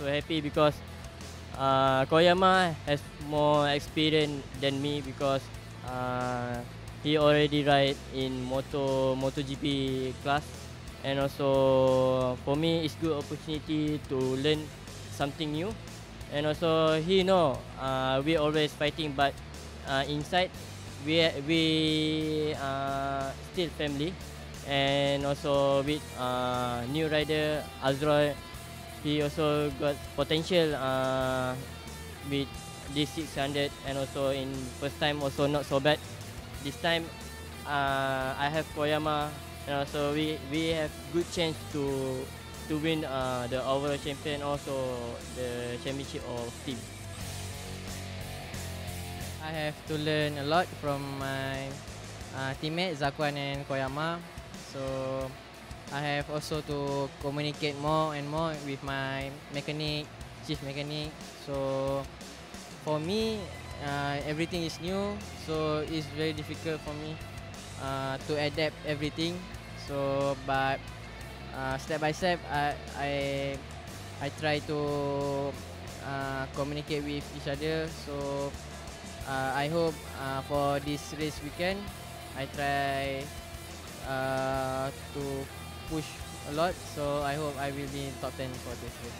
also happy because Koyama has more experience than me because uh, he already ride in MotoGP class, and also for me it's good opportunity to learn something new, and also he know we always fighting, but inside we still family, and also with new rider Azroy, he also got potential with this 600, and also in first time also not so bad. This time I have Koyama, and also we have good chance to win the overall champion, also the championship of team. I have to learn a lot from my teammates Zakwan and Koyama. So I have also to communicate more and more with my mechanic, chief mechanic. So for me, everything is new, so it's very difficult for me to adapt everything. So, but step by step, I try to communicate with each other. So I hope for this race weekend, I try to push a lot. So I hope I will be in top 10 for this race.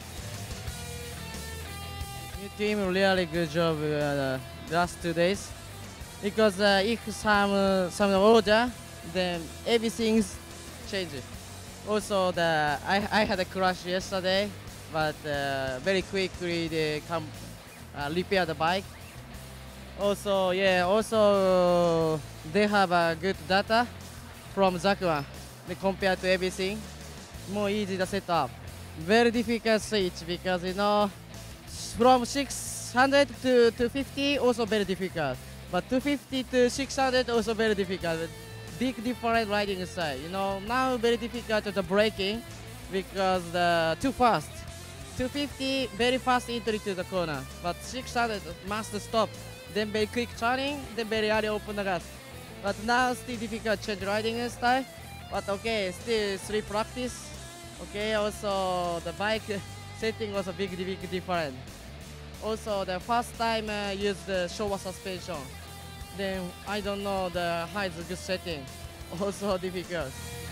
New team really good job last 2 days because if some order, then everything's changes. Also, I had a crash yesterday, but very quickly they come repair the bike. Also, yeah, also they have a good data from Zakuma. They compare to everything, more easy to set up. Very difficult switch because from 600 to 250 also very difficult, but 250 to 600 also very difficult. Big different riding style. Now very difficult to the braking because too fast. 250 very fast entry to the corner, but 600 must stop. Then very quick turning, then very early open the gas. But now still difficult change riding style. But okay, still 3 practice. Okay, also the bike setting was a big different. Also the first time used the Showa suspension. Then I don't know how it's a good setting. Also difficult.